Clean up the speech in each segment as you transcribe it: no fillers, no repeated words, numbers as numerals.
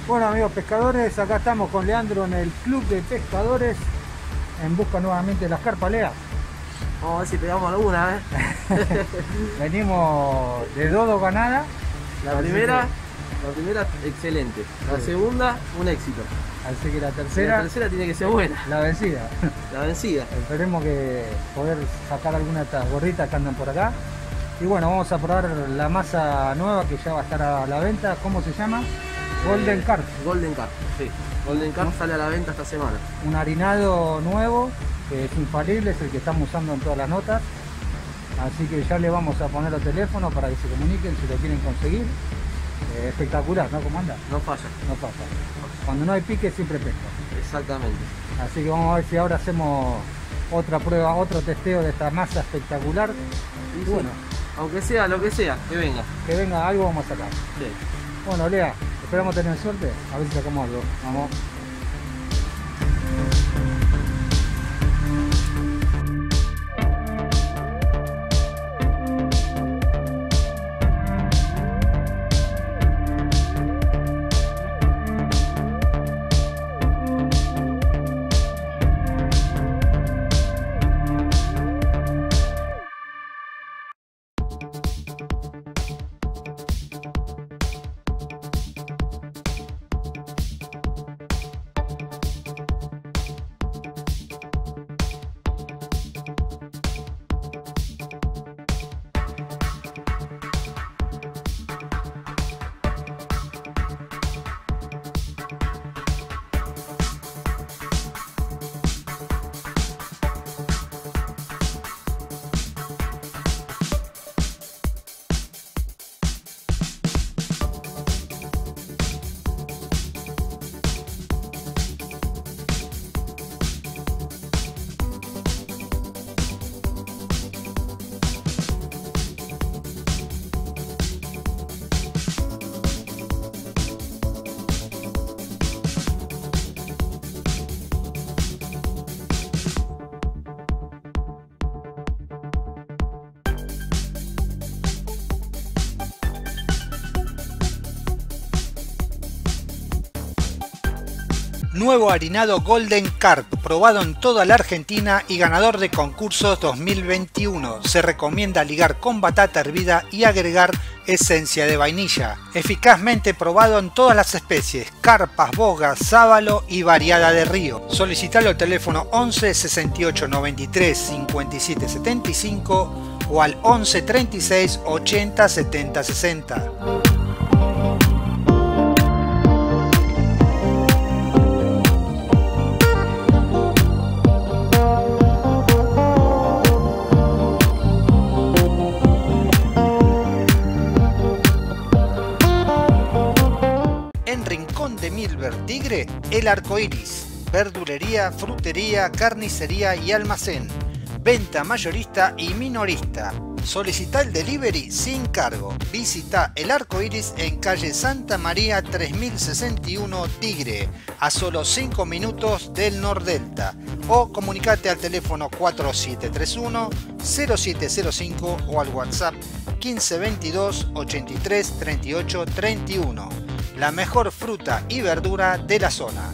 Bueno, amigos pescadores, acá estamos con Leandro en el Club de Pescadores en busca nuevamente de las carpas. Lea. Vamos a ver si pegamos alguna, Venimos de Dodo ganada. La primera excelente. La segunda, un éxito. Así que la Y tercera, la tercera tiene que ser buena. la vencida. La vencida. Esperemos que poder sacar alguna de estas gorritas que andan por acá. Y bueno, vamos a probar la masa nueva que ya va a estar a la venta. ¿Cómo se llama? Golden Carp. Golden Carp, sí. Golden Carp sale a la venta esta semana. Un harinado nuevo, que es infalible, es el que estamos usando en todas las notas. Así que ya le vamos a poner los teléfonos para que se comuniquen si lo quieren conseguir. Espectacular, ¿no? ¿Cómo anda? No falla. No pasa. Cuando no hay pique siempre pesca. Exactamente. Así que vamos a ver si ahora hacemos otra prueba, otro testeo de esta masa espectacular. Y Y sí, bueno, aunque sea lo que sea, que venga. que venga algo vamos a sacar. Sí. Bueno, Lea, esperamos tener suerte. A ver si sacamos algo. Vamos. Nuevo harinado Golden Carp, probado en toda la Argentina y ganador de concursos 2021. Se recomienda ligar con batata hervida y agregar esencia de vainilla. Eficazmente probado en todas las especies: carpas, bogas, sábalo y variada de río. Solicitalo al teléfono 11 68 93 57 75 o al 11 36 80 70 60. De Milver Tigre, El Arcoiris, verdulería, frutería, carnicería y almacén, venta mayorista y minorista. Solicita el delivery sin cargo. Visita El Arcoiris en calle Santa María 3061 Tigre, a solo 5 minutos del Nordelta, o comunicate al teléfono 4731 0705 o al WhatsApp 1522 83 38 31. La mejor fruta y verdura de la zona.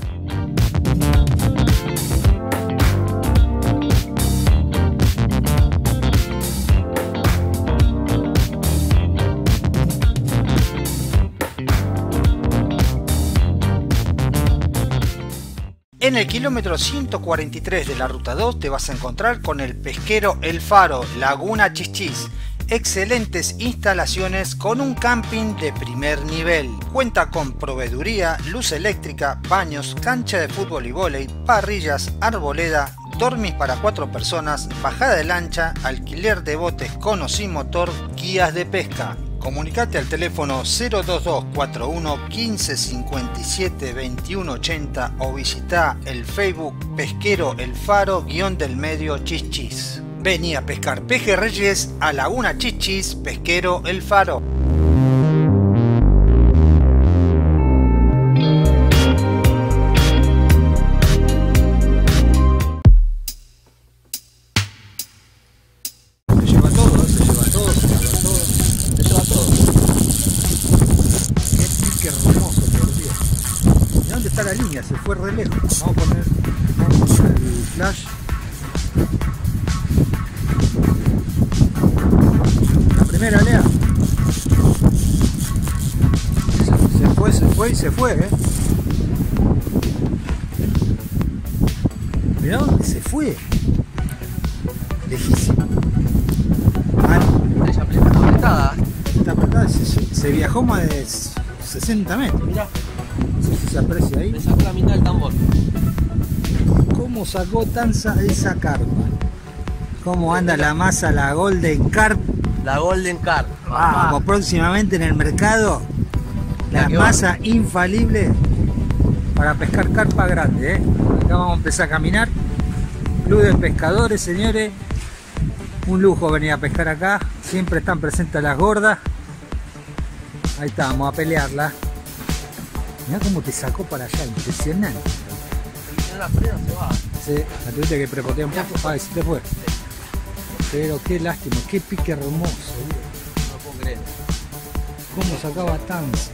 En el kilómetro 143 de la ruta 2 te vas a encontrar con el pesquero El Faro, Laguna Chichis. Excelentes instalaciones con un camping de primer nivel. Cuenta con proveeduría, luz eléctrica, baños, cancha de fútbol y vóley, parrillas, arboleda, dormis para 4 personas, bajada de lancha, alquiler de botes con o sin motor, guías de pesca. Comunicate al teléfono 022 41 15 57 21 80 o visita el Facebook Pesquero El Faro _ Medio Chichis. Vení a pescar pejerreyes a Laguna Chichis, Pesquero El Faro. Se lleva todo, se lleva todo, se lleva todo, se lleva todo. Qué pique hermoso, por Dios. línea, se fue re lejos. Vamos a poner el flash. La primera, Lea. Se fue, Mirá dónde se fue. Lejísimo. Está apretada. Está apretada, se viajó más de 60 metros. Mirá. No sé si se aprecia ahí. Me sacó la mitad del tambor. ¿Cómo sacó Tanza esa carpa? ¿Cómo anda la masa, la Golden Carp? La Golden Carp. Vamos, próximamente en el mercado. La masa infalible para pescar carpa grande, Acá vamos a empezar a caminar. Club de pescadores, señores. Un lujo venir a pescar acá. Siempre están presentes las gordas. Ahí está, vamos a pelearla. Mirá cómo te sacó para allá, impresionante. En la frena se va. Sí, la tuviste que prepotear un poco. Ay, se te fue. Pero qué lástima, qué pique hermoso, No puedo creer. Cómo sacaba Tanza,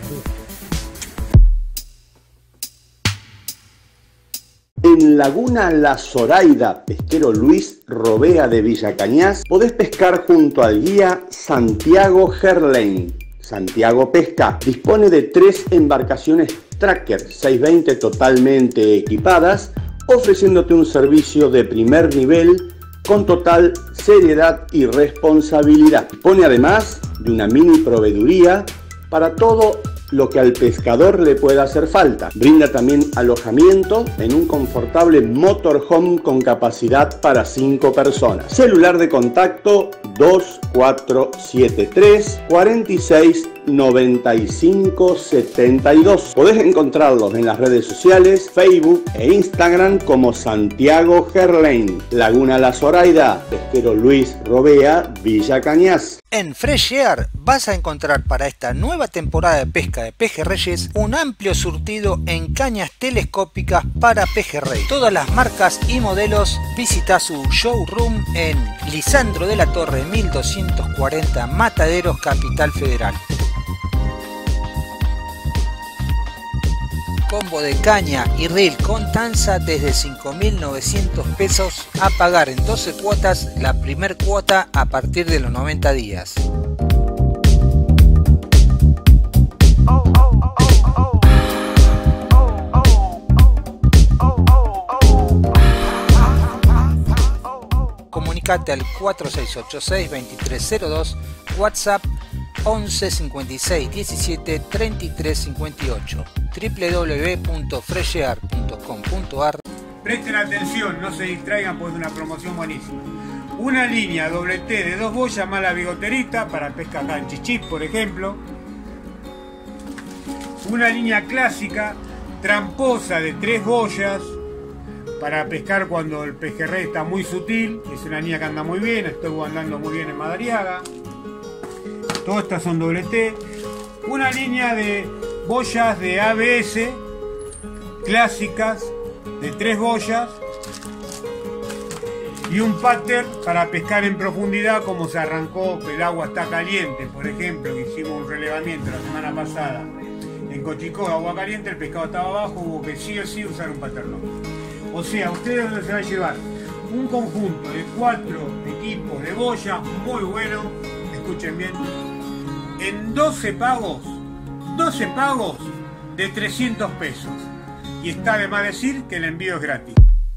En Laguna La Zoraida, pesquero Luis Robea de Villa Cañas, podés pescar junto al guía Santiago Gerlain. Santiago Pesca dispone de 3 embarcaciones Tracker 620 totalmente equipadas, ofreciéndote un servicio de primer nivel con total seriedad y responsabilidad. Dispone además de una mini proveeduría para todo lo que al pescador le pueda hacer falta. Brinda también alojamiento en un confortable motorhome con capacidad para 5 personas. Celular de contacto 2473 46 95 72. Podés encontrarlos en las redes sociales, Facebook e Instagram como Santiago Gerlain. Laguna La Zoraida, pesquero Luis Robea, Villa Cañas. En Fresh Air vas a encontrar para esta nueva temporada de pesca de pejerreyes un amplio surtido en cañas telescópicas para pejerrey. Todas las marcas y modelos. Visita su showroom en Lisandro de la Torre 1240, Mataderos, Capital Federal. Combo de caña y reel con Tanza desde 5.900 pesos a pagar en 12 cuotas, la primer cuota a partir de los 90 días. Comunicate al 4686-2302, WhatsApp 11 56 17 33 58, www.freshear.com.ar. Presten atención, no se distraigan porque es una promoción buenísima. Una línea doble T de 2 boyas más la bigoterita para pesca acá en Chichís, por ejemplo. Una línea clásica tramposa de 3 boyas para pescar cuando el pejerrey está muy sutil. Es una línea que anda muy bien, estoy andando muy bien en Madariaga. Todas estas son doble T. Una línea de boyas de ABS clásicas de 3 boyas y un pattern para pescar en profundidad, como se arrancó que el agua está caliente, por ejemplo, que hicimos un relevamiento la semana pasada en Cochicó, agua caliente, el pescado estaba abajo, hubo que sí o sí usar un pattern. O sea, ustedes se van a llevar un conjunto de 4 equipos de boya muy bueno, escuchen bien, en 12 pagos de 300 pesos. Y está de más decir que el envío es gratis.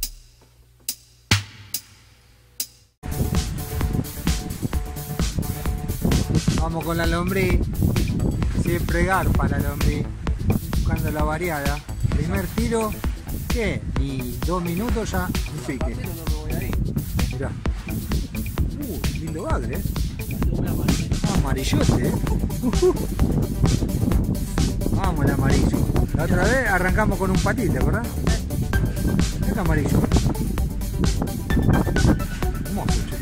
Vamos con la lombriz. Siempre garpa la lombriz. Buscando la variada. Primer tiro. ¿Qué? Y 2 minutos ya un pique. Mirá. Lindo bagre, amarillote, Vamos el amarillo. La otra vez arrancamos con un patite, ¿verdad? Es amarillo. Hermoso, che.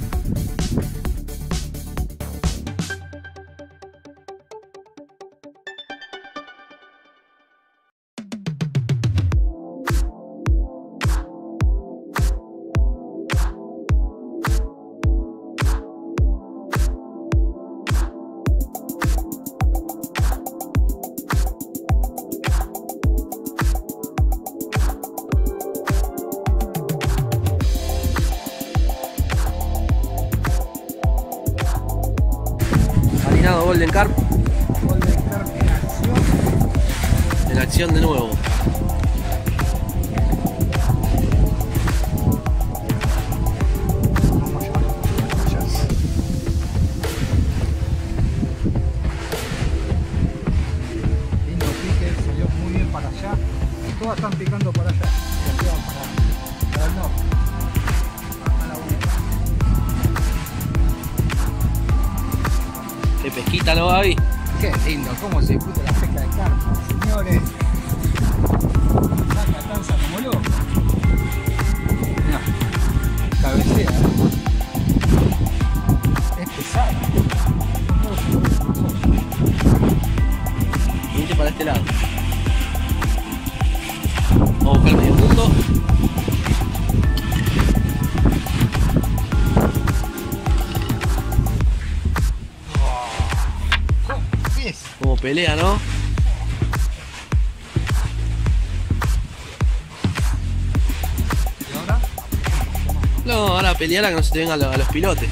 Golden Carp Golden Carp en acción. en acción de nuevo. Vamos a llevarlo para allá. Lindo pique, salió muy bien para allá. Todas están picando para allá. Y aquí van para el norte. A la una. Qué pesquita, ¿no, Gaby? Qué lindo, cómo se disfruta la pesca de carpa, señores. Saca tanza como loco. Mirá, cabecea. Es pesada. Venite para este lado. Vamos a buscar medio punto. Como pelea, ¿no? ¿Y ahora? No, ahora pelear a que no se te vengan a los pilotes.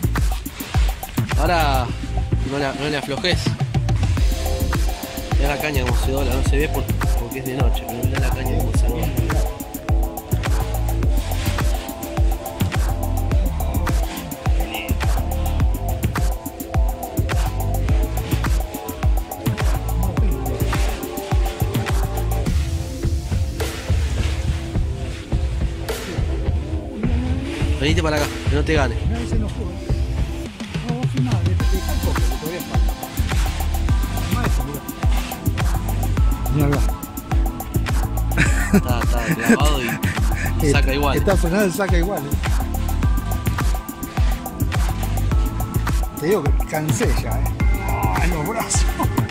Ahora no le aflojes. Mira la caña como se dobla, no se ve porque es de noche, pero mira la caña como se dobla. Venite para acá, que no te gane. Mirá, se enojó. No, vos filmá, dejá el copo, que todavía falta. Filmá eso, mirá. Mirá acá. Está clavado y saca igual. Está frenado y saca igual. Te digo que cansé ya, ¡ay, los brazos!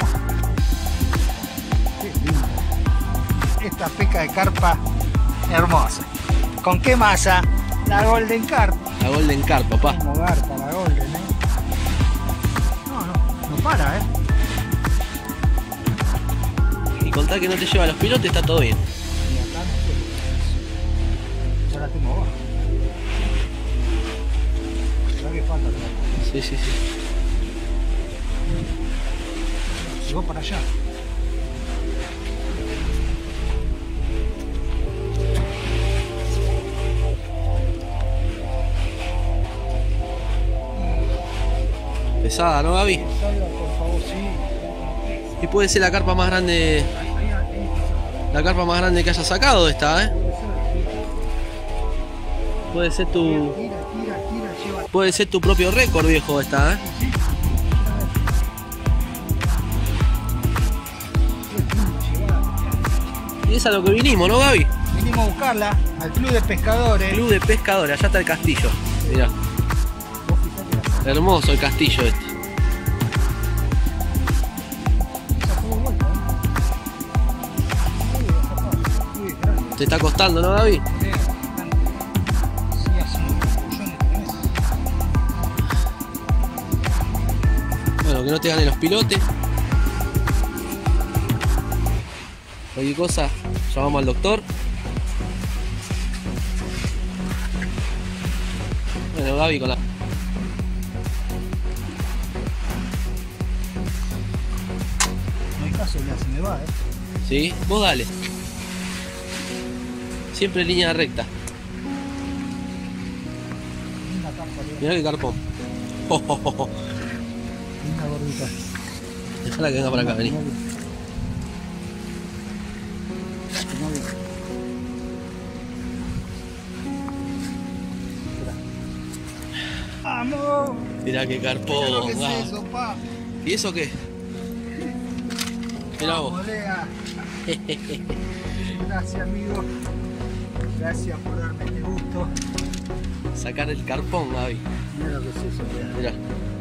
Qué lindo. Esta pesca de carpa hermosa. ¿Con qué masa? La Golden Carp. La Golden Carp, papá. Como garpa la Golden, No para, Y contar que no te lleva a los pilotes, está todo bien. Y acá no sé. Ya la tengo abajo. Ya que falta todavía. Sí, sí, sí. Llegó para allá. Pesada, ¿no, Gaby? Salga, por favor, sí. Y puede ser la carpa más grande. La carpa más grande que hayas sacado esta, ¿eh? Puede ser tu. Tira, lleva. Puede ser tu propio récord, viejo, esta, ¿eh? Y es a lo que vinimos, ¿no, Gaby? Vinimos a buscarla al Club de Pescadores. Club de Pescadores, allá está el castillo. Mirá. Hermoso el castillo este. Te está costando, ¿no, Gaby? Bueno, que no te ganen los pilotes. Cualquier cosa, llamamos al doctor. Bueno, Gaby con la... No hay caso, ya se me va, Sí, vos dale. Siempre en línea recta. Linda carpa, Mirá qué carpón. linda gordita. Dejala que venga para acá, vení. ¡Vamos! Mirá qué carpón. ¿Qué es ah. eso, pa? ¿Y eso qué? Mirá vos. Vamos, Lea. Gracias, amigo. Gracias por darme este gusto. Sacar el carpón, Gaby. Mira lo que es eso, Lea. Mirá.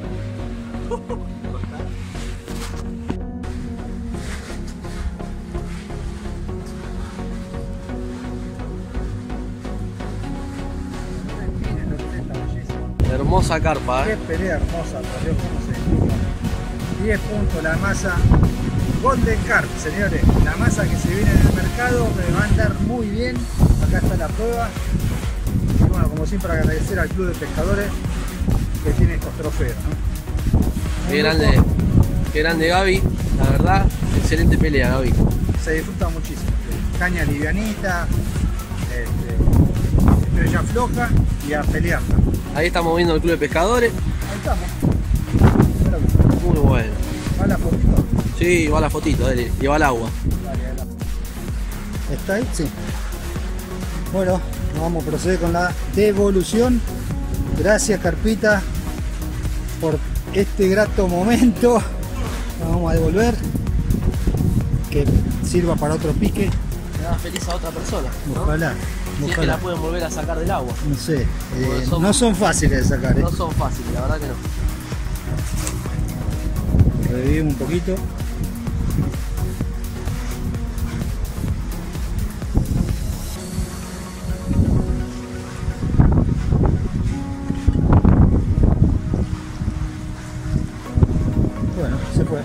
Hermosa carpa, Qué pelea hermosa, por Dios, cómo se disfruta. 10 puntos la masa Golden Carp, señores. La masa que se viene en el mercado me va a andar muy bien. Acá está la prueba. Y bueno, como siempre, agradecer al Club de Pescadores que tiene estos trofeos, ¿no? Qué grande Qué grande Gaby, la verdad, excelente pelea Gaby. Se disfruta muchísimo. Caña livianita, estrella floja y a pelearla. Ahí estamos viendo el Club de Pescadores. Ahí estamos. Muy bueno. ¿Va la fotito? Sí, va la fotito, dale, y va el agua. ¿Está ahí? Sí. Bueno, vamos a proceder con la devolución. Gracias Carpita por este grato momento. La vamos a devolver. Que sirva para otro pique. Le da feliz a otra persona, ¿no? Ojalá. Si es que la pueden volver a sacar del agua. No sé. Son- no son fáciles de sacar. No son fáciles, la verdad que no. Revivimos un poquito. Bueno, se fue.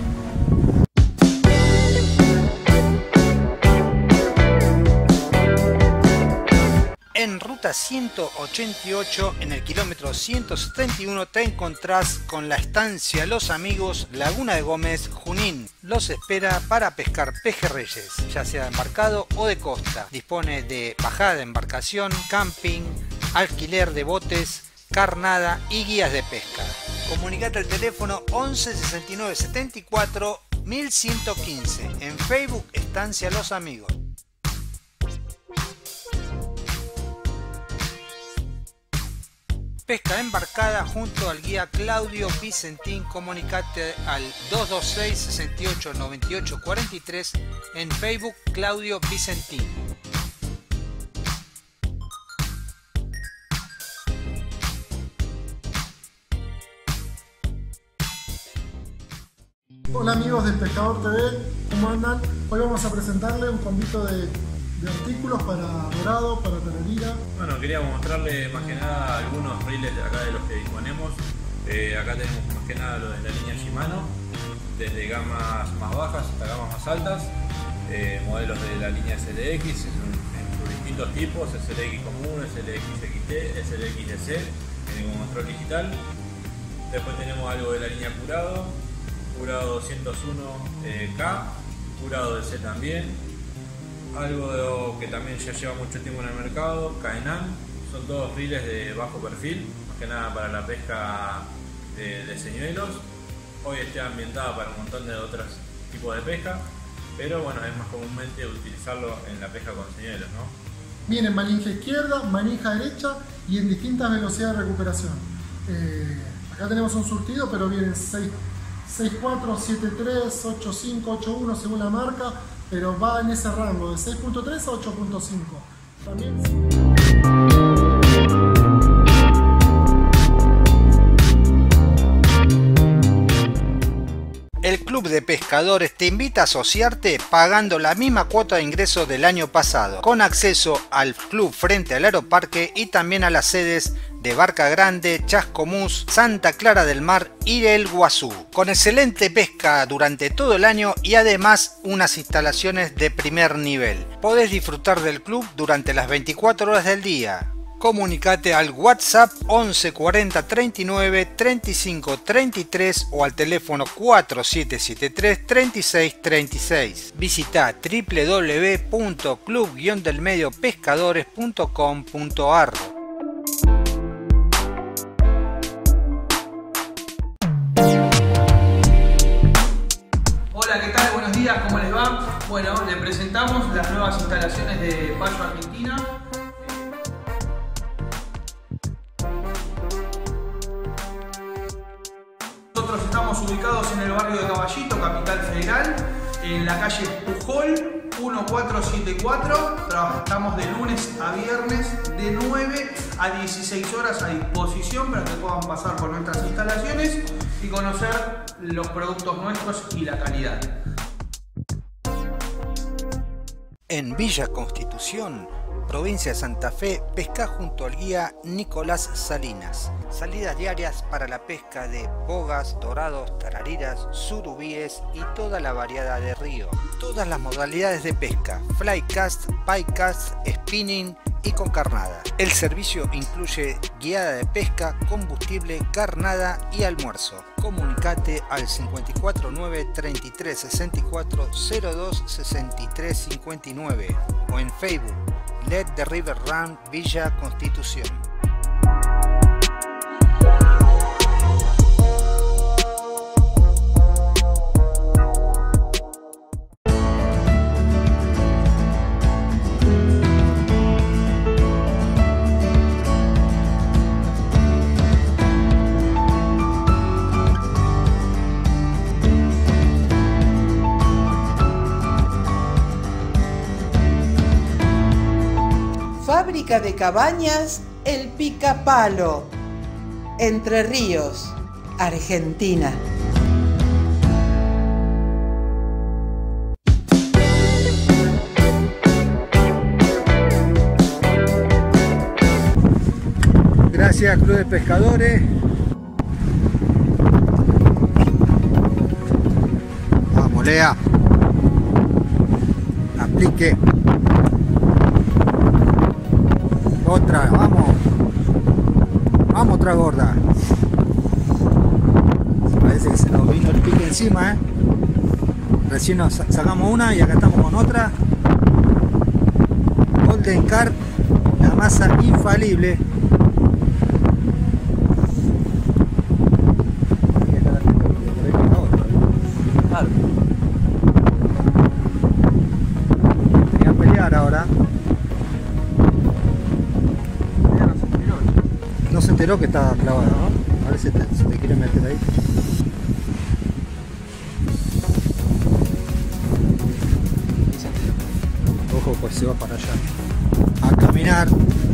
En ruta 188, en el kilómetro 171, te encontrás con la estancia Los Amigos, Laguna de Gómez, Junín. Los espera para pescar pejerreyes, ya sea de embarcado o de costa. Dispone de bajada de embarcación, camping, alquiler de botes, carnada y guías de pesca. Comunicate al teléfono 11 69 74 1115. En Facebook, Estancia Los Amigos. Pesca embarcada junto al guía Claudio Vicentín. Comunicate al 226 68 98 43 en Facebook Claudio Vicentín. Hola amigos del Pescador TV, ¿cómo andan? Hoy vamos a presentarles un convito de artículos para dorado, para tararira. Bueno, queríamos mostrarle más que nada algunos reels de acá de los que disponemos. Acá tenemos más que nada lo de la línea Shimano, desde gamas más bajas hasta gamas más altas, modelos de la línea SLX en sus distintos tipos, SLX común, SLX XT, SLX DC, tiene como control digital. Después tenemos algo de la línea Curado 201K, Curado DC también. Algo que también ya lleva mucho tiempo en el mercado, Caenan. Son todos reels de bajo perfil, más que nada para la pesca de señuelos. Hoy está ambientada para un montón de otros tipos de pesca, pero bueno, es más comúnmente utilizarlo en la pesca con señuelos, ¿no? Viene en manija izquierda, manija derecha y en distintas velocidades de recuperación. Acá tenemos un surtido, pero vienen 6.4, 7.3, 8.5, 8.1 según la marca, pero va en ese rango de 6.3 a 8.5. También... El Club de Pescadores te invita a asociarte pagando la misma cuota de ingreso del año pasado, con acceso al club frente al Aeroparque y también a las sedes de Barca Grande, Chascomús, Santa Clara del Mar y El Guazú, con excelente pesca durante todo el año y además unas instalaciones de primer nivel. Podés disfrutar del club durante las 24 horas del día. Comunicate al WhatsApp 11 40 39 35 33 o al teléfono 4773 36 36. Visita www.club-delmediopescadores.com.ar. Hola, ¿qué tal? Buenos días, ¿cómo les va? Bueno, les presentamos las nuevas instalaciones de Payo Argentina. Nosotros estamos ubicados en el barrio de Caballito, Capital Federal, en la calle Pujol 1474. Trabajamos de lunes a viernes de 9 a 16 horas a disposición para que puedan pasar por nuestras instalaciones y conocer los productos nuestros y la calidad. En Villa Constitución provincia de Santa Fe, pesca junto al guía Nicolás Salinas. Salidas diarias para la pesca de bogas, dorados, tarariras, surubíes y toda la variedad de río. Todas las modalidades de pesca, flycast, piecast, spinning y con carnada. El servicio incluye guiada de pesca, combustible, carnada y almuerzo. Comunicate al 549 33 64 02 63 59 o en Facebook Let the River Run Villa Constitución. Fábrica de cabañas El Picapalo, Entre Ríos, Argentina. Gracias, Club de Pescadores. Vamos, Lea. Aplique. Otra, vamos. Vamos, otra gorda. Parece que se nos vino el pique encima, Recién nos sacamos una y acá estamos con otra. Golden Carp, la masa infalible. Voy a pelear ahora. No se enteró que estaba clavada, ¿no? A ver si te quiere meter ahí. Ojo, pues se va para allá. A caminar.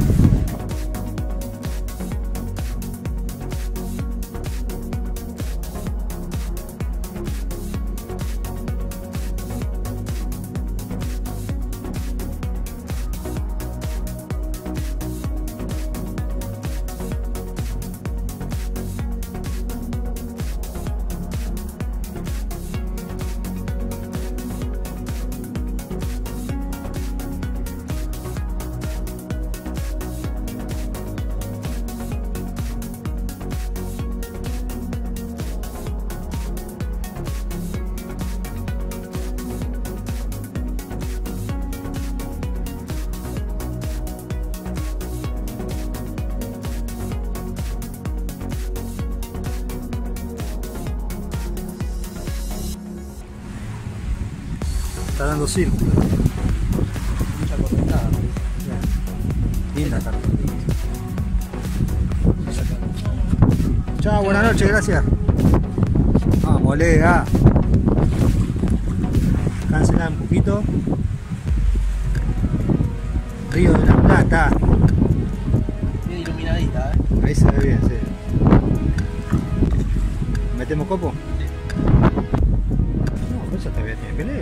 Está dando círculo. Mucha correntada. Linda carta. Chao, buenas noches, gracias. Vamos, Lega. Cancelar un poquito. Río de la Plata. Bien iluminadita, Ahí se ve bien, sí. ¿Metemos copo? Sí. No, esa todavía tiene pelea.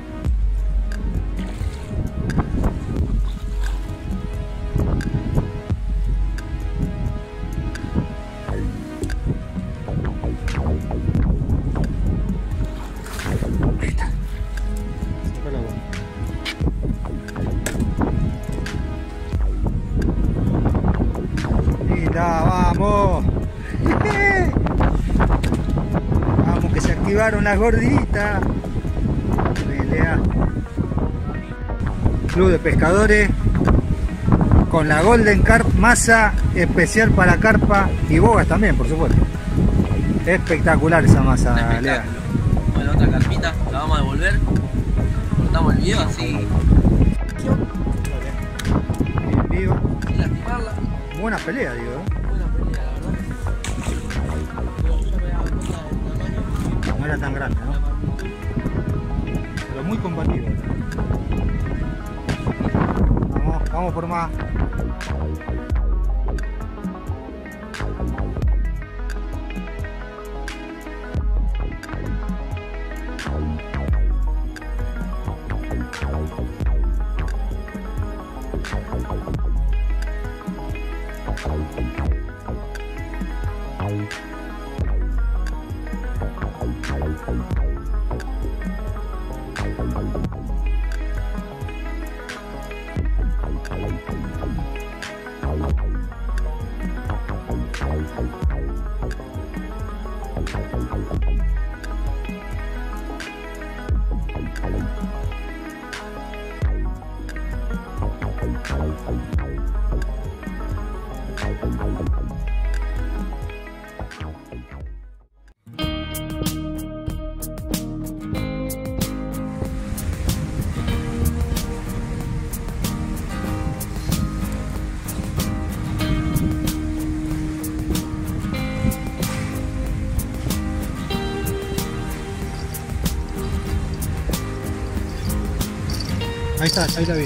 Vamos. Vamos, que se activaron las gorditas. Pelea. Club de Pescadores con la Golden Carp, masa especial para carpa y bogas también, por supuesto. Espectacular esa masa, Lea. Bueno, otra carpita, la vamos a devolver. Cortamos el video así. Bien vivo. Sin lastimarla. Buena pelea, digo. Buena pelea, la verdad. Yo me daba cuenta del tamaño. No era tan grande, ¿no? Pero muy combativo. Vamos, vamos por más. Ahí está, ahí la vi.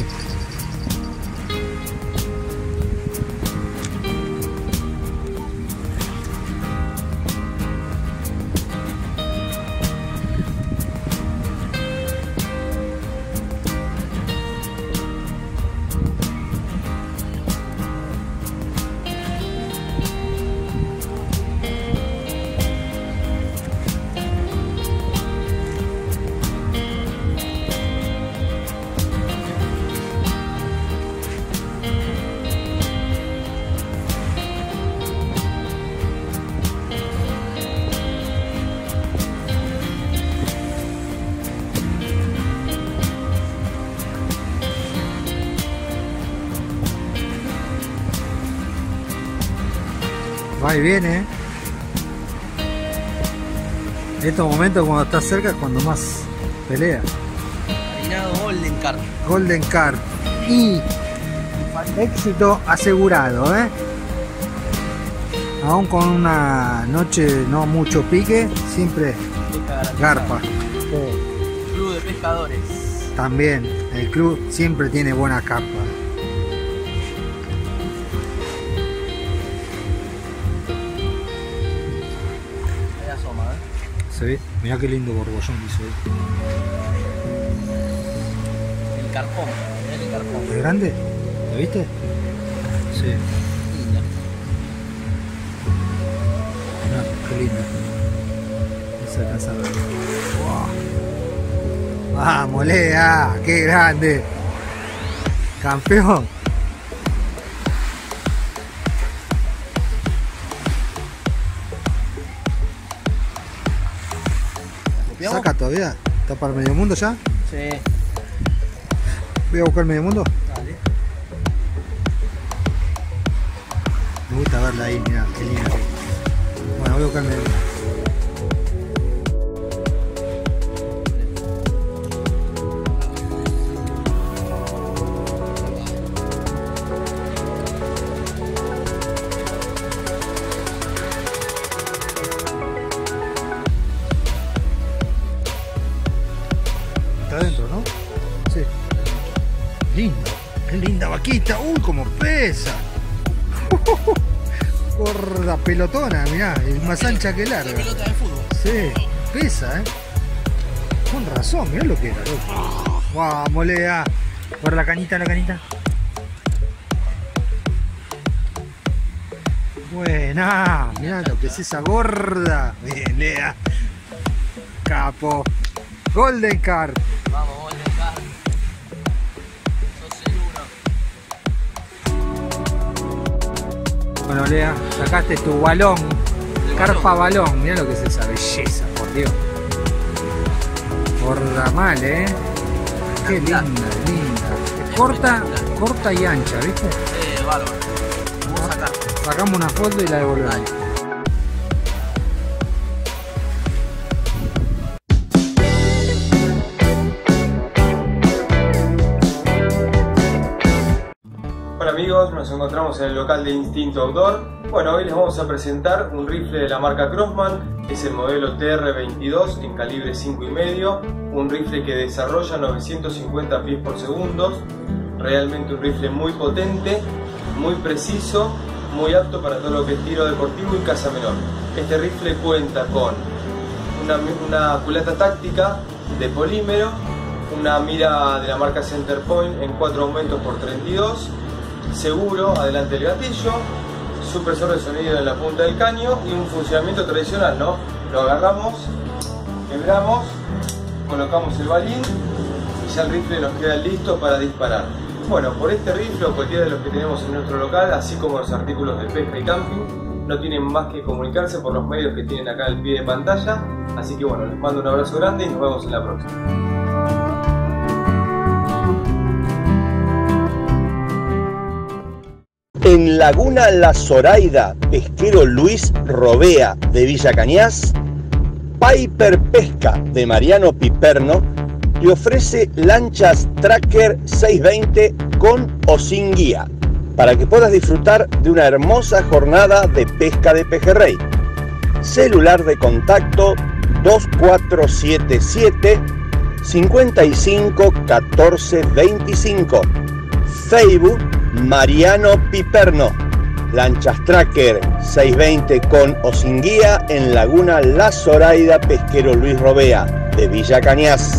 Va y viene. En estos momentos cuando está cerca es cuando más pelea. Marinado Golden Carp. Golden Carp. Y éxito asegurado, ¿eh? Aún con una noche no mucho pique, siempre garpa. Sí. Club de pescadores. También, el club siempre tiene buena carpa. ¿Se ve? Mirá qué lindo borbollón hizo ahí. El carpón, mirá el carpón. ¿Es grande? ¿Lo viste? Sí. Linda. No, qué linda. Esa casa. Wow. ¡Vamos, Lea! ¡Qué grande! ¡Campeón! ¿Saca todavía? ¿Está para el medio mundo ya? Sí. Voy a buscar el medio mundo. Dale. Me gusta verla ahí, mirá, qué linda. Bueno, voy a buscar el medio mundo. Adentro, ¿no? Sí. Linda, qué linda vaquita. Uy, como pesa. Gorda pelotona, mirá, es más ancha que larga. Pelota de fútbol. Sí, pesa, Con razón, mirá lo que era, loco. Vamos, Lea. Por la cañita, la cañita. Buena, mirá lo que es esa gorda. Bien, Lea. Capo. Golden Carp. Vamos, Golden Carp. Sos seguro. Bueno, Lea, sacaste tu balón. Carpa balón. Mirá lo que es esa belleza, por Dios. Gorda mal, Qué linda, linda. Corta y ancha, ¿viste? Bárbaro. Vamos a sacar. Sacamos una foto y la devolvemos. Hola amigos, nos encontramos en el local de Instinto Outdoor. Bueno, hoy les vamos a presentar un rifle de la marca Crosman. Es el modelo TR22 en calibre 5,5. Un rifle que desarrolla 950 pies por segundo. Realmente un rifle muy potente, muy preciso, muy apto para todo lo que es tiro deportivo y caza menor. Este rifle cuenta con una culata táctica de polímero, una mira de la marca Centerpoint en 4 aumentos por 32, seguro adelante el gatillo, supresor de sonido en la punta del caño y un funcionamiento tradicional, ¿no? Lo agarramos, quebramos, colocamos el balín y ya el rifle nos queda listo para disparar. Bueno, por este rifle o cualquiera de los que tenemos en nuestro local, así como los artículos de pesca y camping, no tienen más que comunicarse por los medios que tienen acá al pie de pantalla. Así que bueno, les mando un abrazo grande y nos vemos en la próxima. En Laguna La Zoraida, pesquero Luis Robea de Villa Cañas, Piper Pesca de Mariano Piperno te ofrece lanchas Tracker 620 con o sin guía, para que puedas disfrutar de una hermosa jornada de pesca de pejerrey. Celular de contacto 2477 55 14 25. Facebook Mariano Piperno. Lanchas Tracker 620 con o sin guía en Laguna La Zoraida, pesquero Luis Robea de Villa Cañas.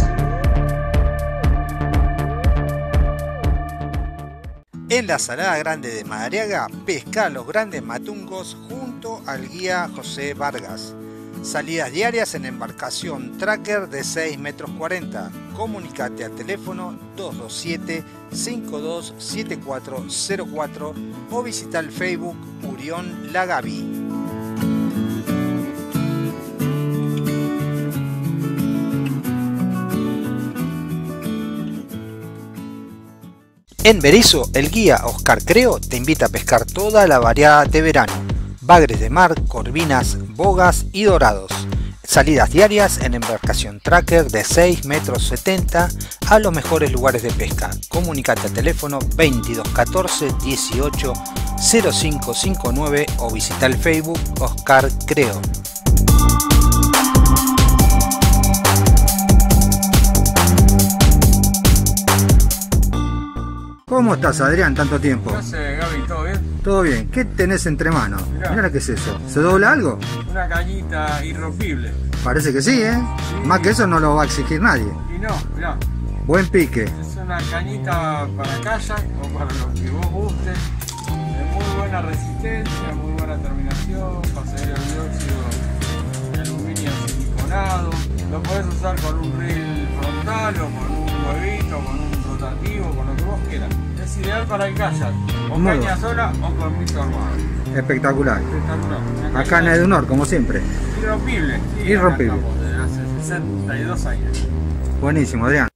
En la Salada Grande de Madariaga, pesca los grandes matungos junto al guía José Vargas. Salidas diarias en embarcación Tracker de 6 metros 40. Comunicate al teléfono 227-527404 o visita el Facebook Urión La Gaby. En Berizo, el guía Oscar Creo te invita a pescar toda la variedad de verano. Bagres de mar, corvinas, bogas y dorados. Salidas diarias en embarcación Tracker de 6 metros 70 a los mejores lugares de pesca. Comunicate al teléfono 2214 18 0559 o visita el Facebook Oscar Creo. ¿Cómo estás, Adrián? Tanto tiempo. No sé, Gaby, ¿todo bien? Todo bien. ¿Qué tenés entre manos? Mirá qué es eso. ¿Se dobla algo? Una cañita irrompible. Parece que sí, ¿eh? Sí. Más que eso no lo va a exigir nadie. Y no, mirá. Buen pique. Es una cañita para kayak o para lo que vos guste. De muy buena resistencia, muy buena terminación. Pasaría el dióxido de aluminio siliconado. Lo podés usar con un reel frontal o con un huevito, con un rotativo, con lo que vos quieras. Es ideal para el kayak, o caña sola o con mito armado. Espectacular. Espectacular. Acá en Edunor, como siempre. Irrompible. Sí, irrompible. Desde hace 62 años. Buenísimo, Adrián.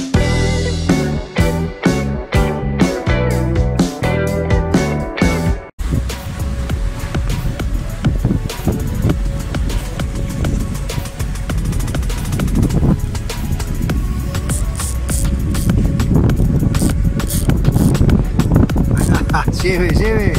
Lleve, lleve.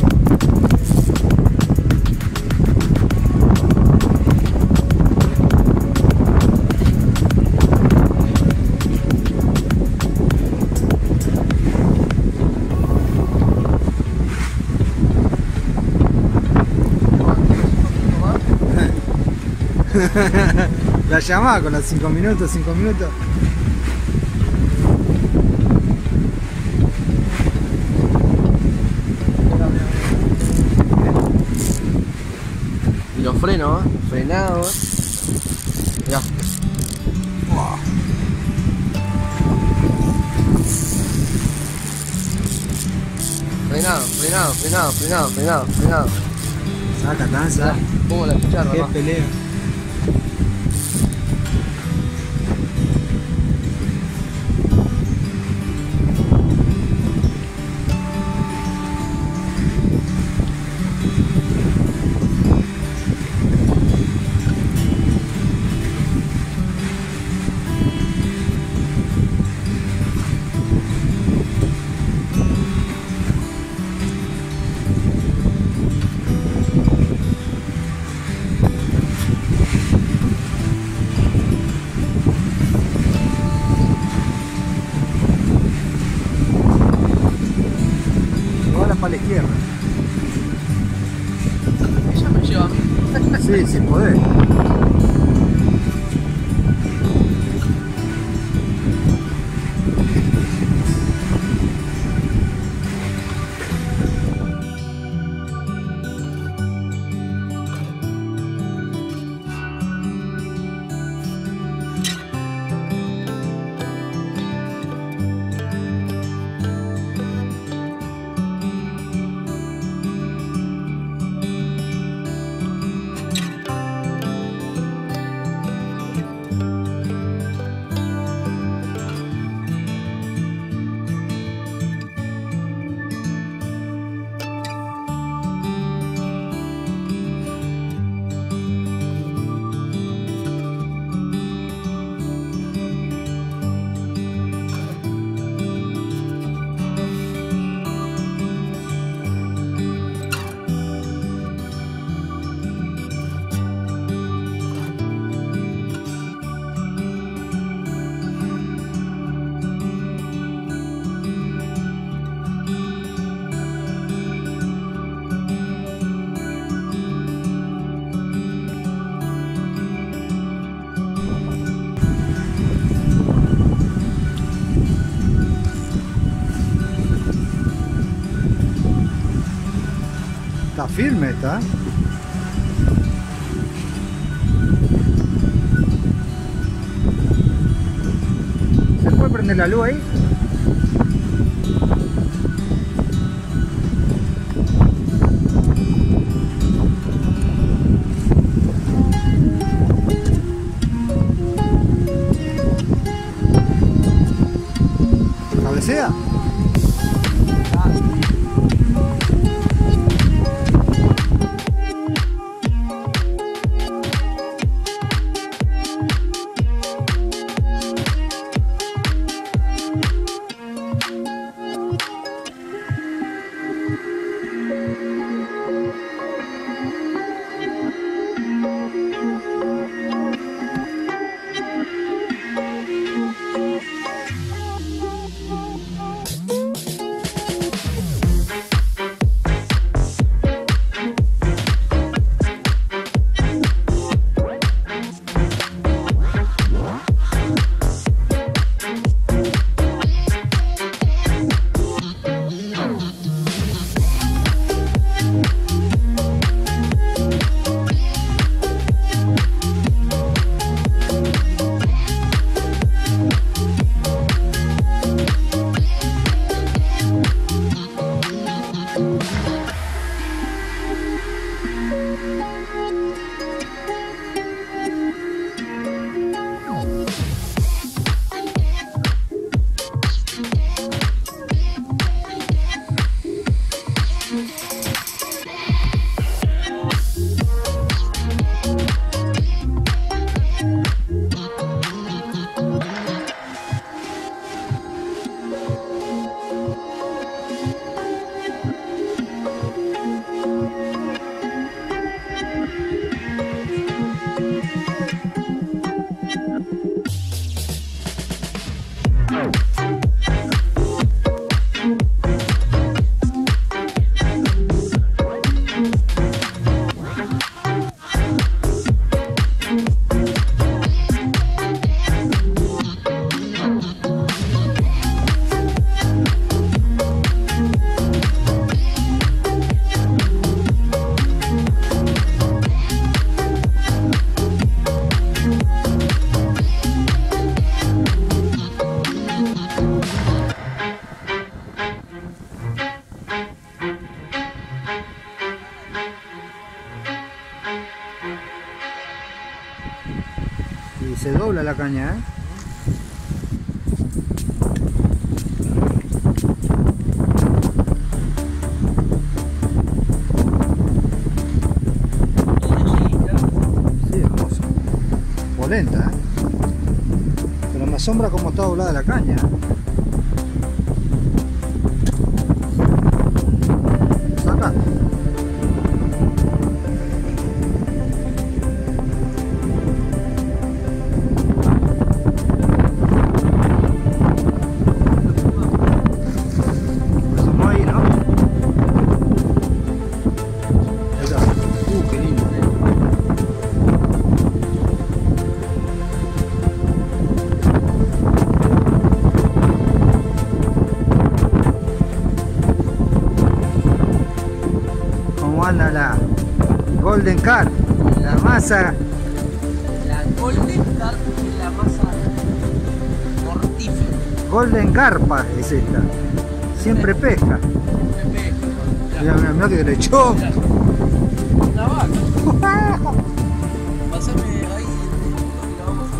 La llamada con los 5 minutos, 5 minutos. Y los frenos, frenados. Mirá. Wow. Frenado. Saca, danza. Pongo la chicharra. Qué pelea. Para la izquierda. Ella me lleva a mí. Sí, sin poder. firme está. ¿Se puede prender la luz ahí? ¿Cabecea? Y se dobla la caña, ¿eh? Sí, hermoso. Polenta, ¿eh? Pero me asombra cómo está doblada la caña, ¿eh? Saca. Anda la Golden Carp, la masa. La Golden Carp es la masa mortífera. Golden Carpa es esta. Siempre pesca. Mira, mira, mira que le echó. Una vaca. Pásame ahí y la vamos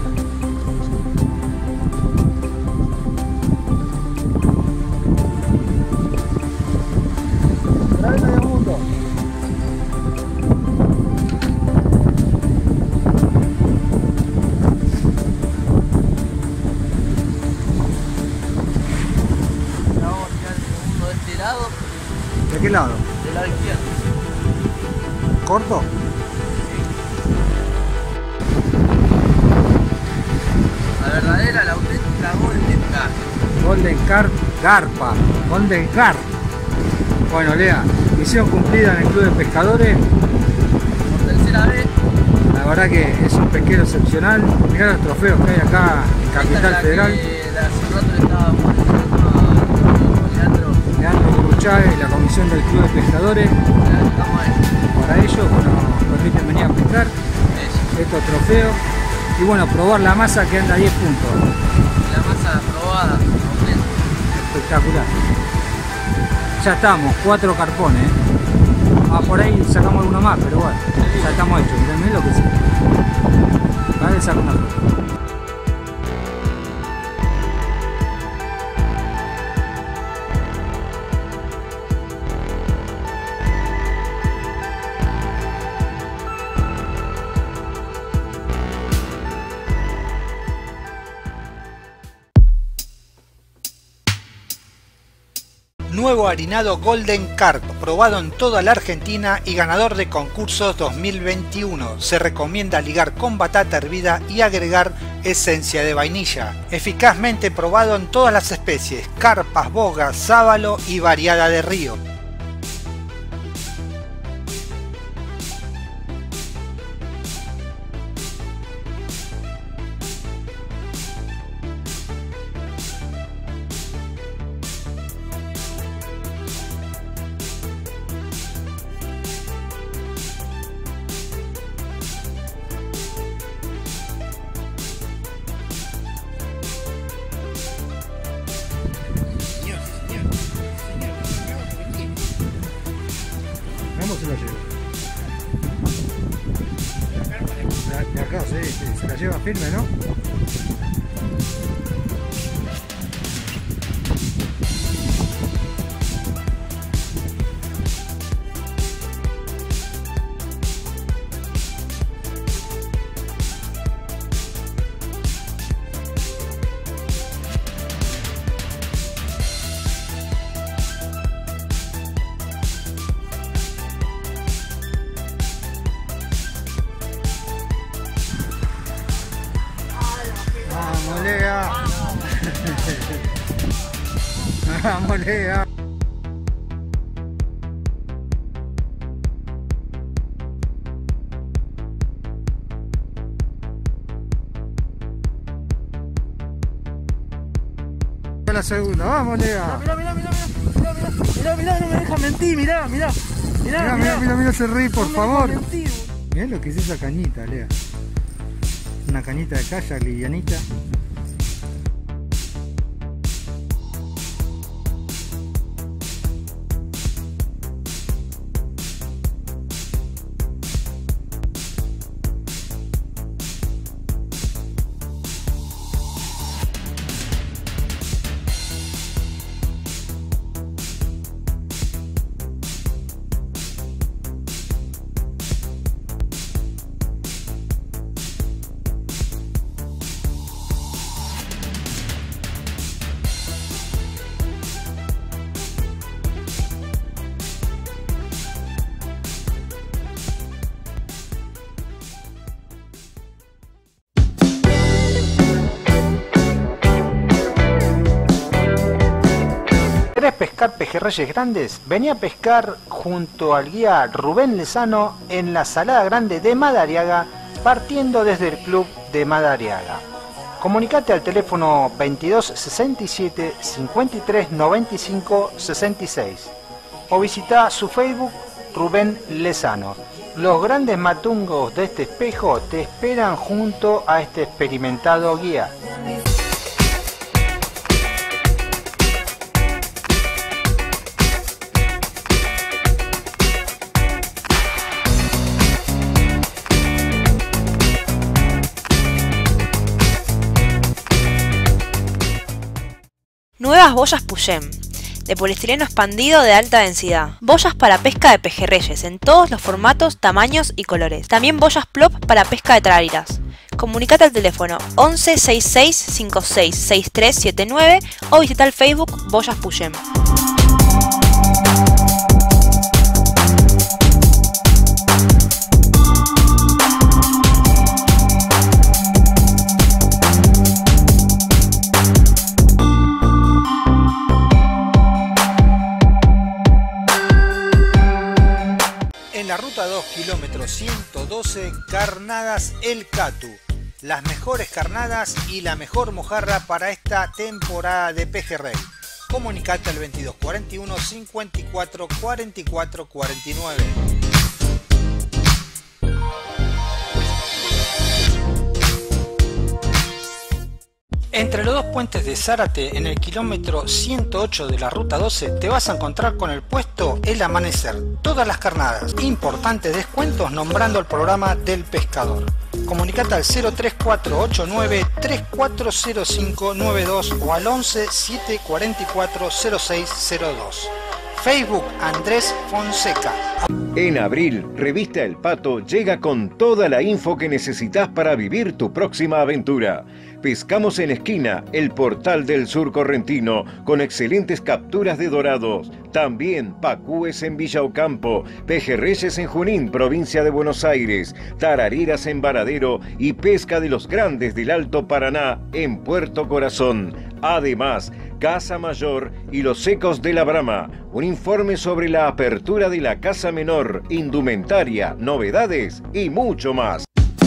a traer medio mundo. ¿De qué lado? Del lado izquierdo. ¿Corto? La verdadera, la auténtica Golden Carp. Golden Carp Garpa. Golden Carp. Bueno, Lea, misión cumplida en el Club de Pescadores. Por tercera vez. La verdad que es un pesquero excepcional. Mirá los trofeos que hay acá en Capital Federal. Hace rato le estaba mostrando a Leandro Chávez, la comisión del Club de Pescadores. para ellos, bueno, nos permiten venir a pescar estos trofeos y bueno, probar la masa que anda a 10 puntos. La masa probada, espectacular. Ya estamos, 4 carpones. Por ahí sacamos alguno más, pero bueno, ya estamos hechos. Miren lo que sí. Vale, saco una foto. Nuevo harinado Golden Carp, probado en toda la Argentina y ganador de concursos 2021. Se recomienda ligar con batata hervida y agregar esencia de vainilla. Eficazmente probado en todas las especies, carpas, bogas, sábalo y variada de río. Vamos, se la lleva. De acá, sí, se la lleva firme, ¿no? Vamos, Lea. Vamos, Lea. La segunda, vamos, Lea. Mirá, no me deja mentir, mirá ese rey, por favor. Mirá lo que es esa cañita, Lea. Una cañita de kayak livianita. ¿Querés pescar pejerreyes grandes? Vení a pescar junto al guía Rubén Lezano en la Salada Grande de Madariaga, partiendo desde el club de Madariaga. Comunicate al teléfono 22 67 53 95 66 o visita su Facebook Rubén Lezano. Los grandes matungos de este espejo te esperan junto a este experimentado guía. Nuevas boyas Puyem, de poliestireno expandido de alta densidad. Boyas para pesca de pejerreyes en todos los formatos, tamaños y colores. También boyas plop para pesca de traíras. Comunicate al teléfono 11 66 56 63 79 o visita el Facebook Boyas Puyem. En la ruta 2, kilómetro 112, Carnadas El Catu. Las mejores carnadas y la mejor mojarra para esta temporada de pejerrey. Comunicate al 22 41 54 44 49. Entre los dos puentes de Zárate, en el kilómetro 108 de la ruta 12, te vas a encontrar con el puesto El Amanecer. Todas las carnadas, importantes descuentos nombrando el programa del pescador. Comunicate al 03489 340592 o al 11 744 0602. Facebook Andrés Fonseca. En abril, Revista El Pato llega con toda la info que necesitas para vivir tu próxima aventura. Pescamos en Esquina, el portal del sur correntino, con excelentes capturas de dorados. También pacúes en Villa Ocampo, pejerreyes en Junín, provincia de Buenos Aires, tarariras en Varadero y pesca de los grandes del Alto Paraná en Puerto Corazón. Además, Casa Mayor y los secos de la Brama. Un informe sobre la apertura de la Casa Menor, indumentaria, novedades y mucho más.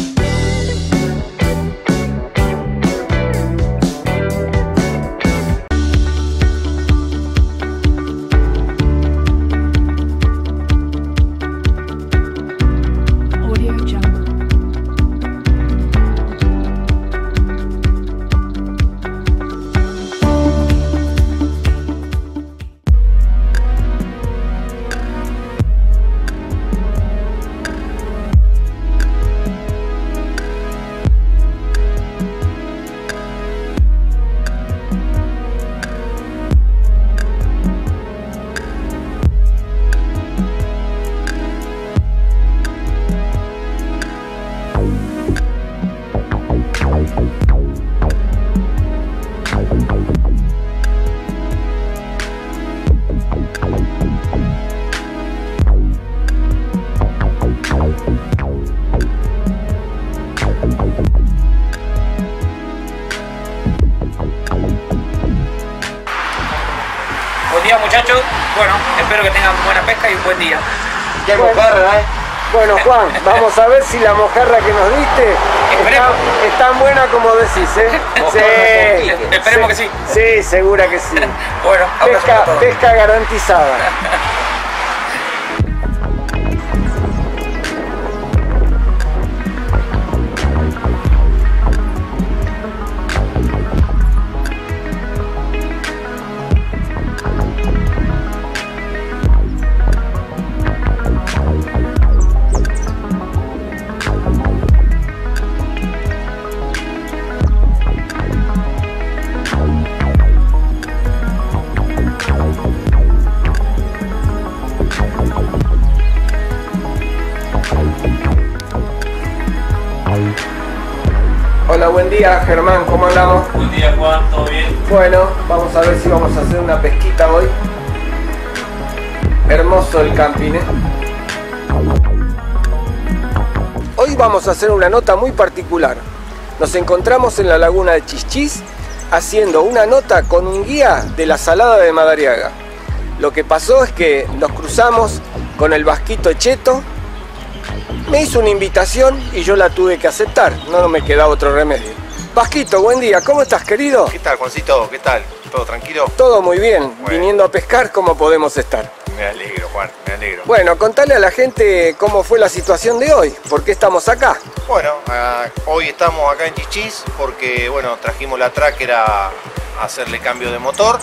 Muchachos, bueno, espero que tengan buena pesca y un buen día. Qué mojarra, Bueno, Juan, vamos a ver si la mojarra que nos diste es tan buena como decís, Sí, esperemos que sí. Sí, segura que sí. Bueno, pesca garantizada. Hola, buen día Germán, ¿cómo andamos? Buen día Juan, ¿todo bien? Bueno, vamos a ver si vamos a hacer una pesquita hoy. Hermoso el camping, Hoy vamos a hacer una nota muy particular. Nos encontramos en la laguna de Chichís haciendo una nota con un guía de la Salada de Madariaga. Lo que pasó es que nos cruzamos con el Vasquito Cheto. Me hizo una invitación y yo la tuve que aceptar, no me quedaba otro remedio. Vasquito, buen día, ¿cómo estás, querido? ¿Qué tal, Juancito? ¿Qué tal? ¿Todo tranquilo? Todo muy bien, viniendo a pescar, ¿cómo podemos estar? Me alegro, Juan, me alegro. Bueno, contale a la gente cómo fue la situación de hoy, ¿por qué estamos acá? Bueno, hoy estamos acá en Chichís porque, bueno, trajimos la tracker a hacerle cambio de motor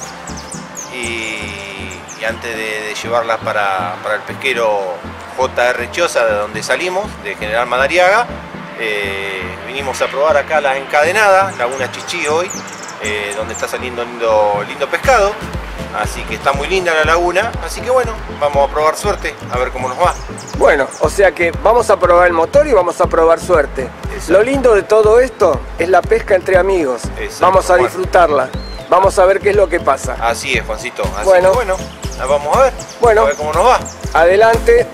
y antes de llevarla para el pesquero JR Choza, de donde salimos, de General Madariaga, vinimos a probar acá la encadenada, Laguna Chichí hoy, donde está saliendo lindo pescado, así que está muy linda la laguna, así que bueno, vamos a probar suerte, a ver cómo nos va. Bueno, o sea que vamos a probar el motor y vamos a probar suerte. Exacto. Lo lindo de todo esto es la pesca entre amigos. Exacto, vamos a disfrutarla, vamos a ver qué es lo que pasa. Así es, Juancito, así bueno, que bueno, vamos a ver, bueno, a ver cómo nos va. Adelante.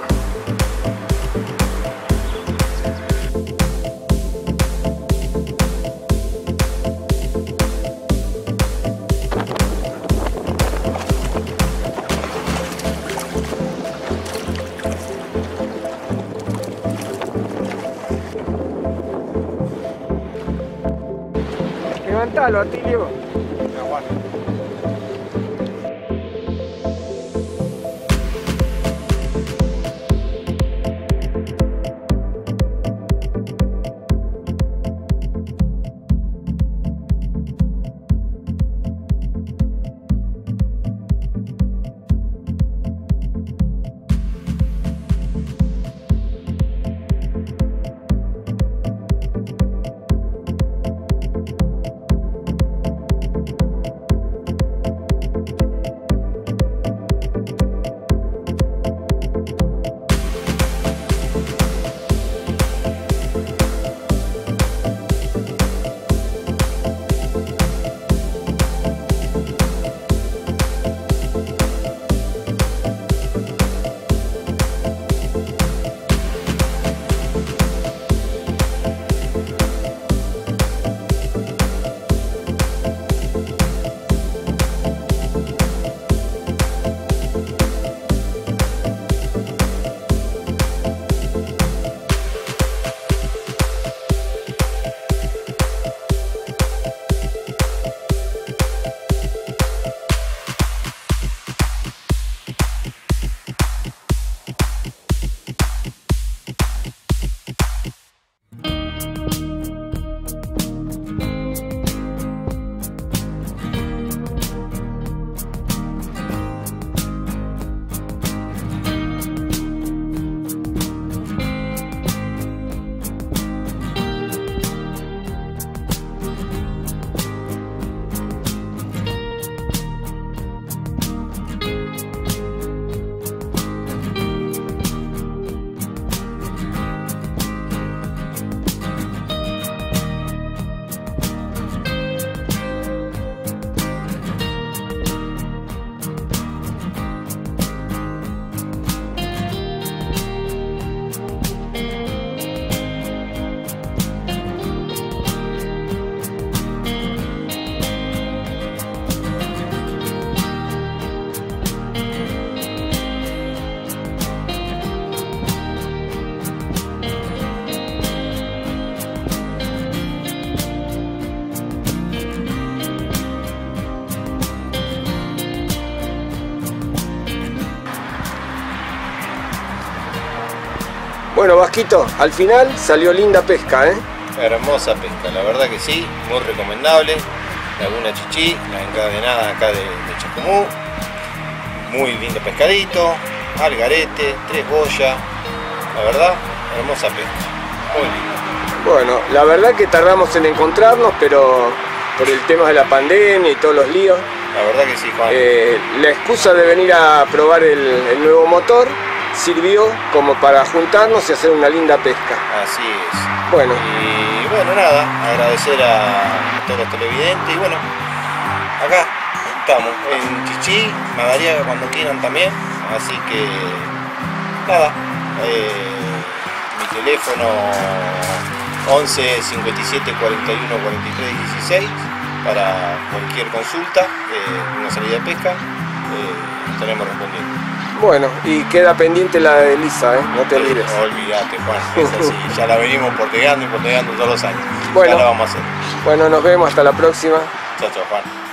Levantalo, Atilio. Bueno, Vasquito, al final salió linda pesca, ¿eh? Hermosa pesca, la verdad que sí, muy recomendable. Laguna Chichí, la encadenada acá de Chascomú. Muy lindo pescadito, algarete, 3 boyas. La verdad, hermosa pesca, muy linda. Bueno, la verdad que tardamos en encontrarnos, pero por el tema de la pandemia y todos los líos. La verdad que sí, Juan. La excusa de venir a probar el nuevo motor sirvió como para juntarnos y hacer una linda pesca. Así es. Bueno. Y bueno, nada, agradecer a todos los televidentes y bueno, acá estamos en Chichí, Madariaga cuando quieran también, así que nada, mi teléfono 11 57 41 43 16 para cualquier consulta, una salida de pesca, estaremos respondiendo. Bueno, y queda pendiente la de Elisa, no te olvides. No olvídate, Juan, es así, ya la venimos porteando todos los años. Bueno, ya la vamos a hacer. Bueno, nos vemos, hasta la próxima. Chao, chao, Juan.